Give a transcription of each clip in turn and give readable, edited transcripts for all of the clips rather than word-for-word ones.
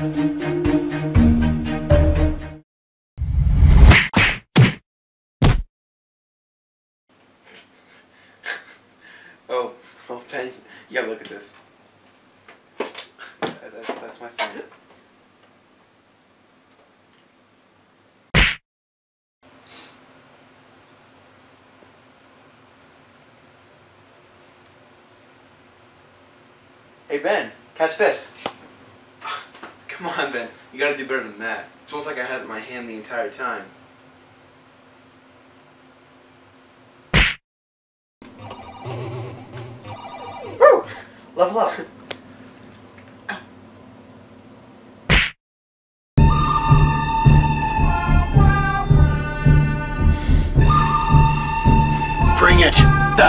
Oh, Ben, you gotta look at this. That's my phone. Hey Ben, catch this. Come on Ben, you gotta do better than that. It's almost like I had it in my hand the entire time. Woo! Level up. Bring it!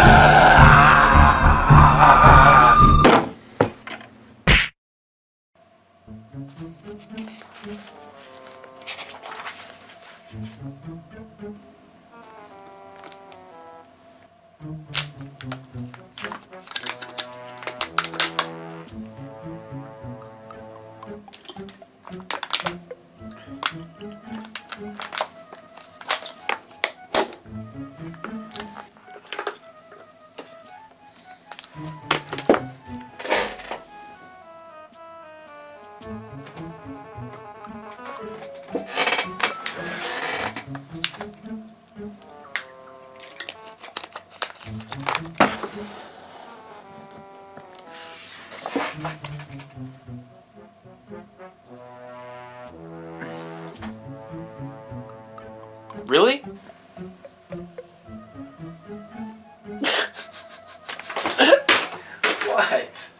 Really? What?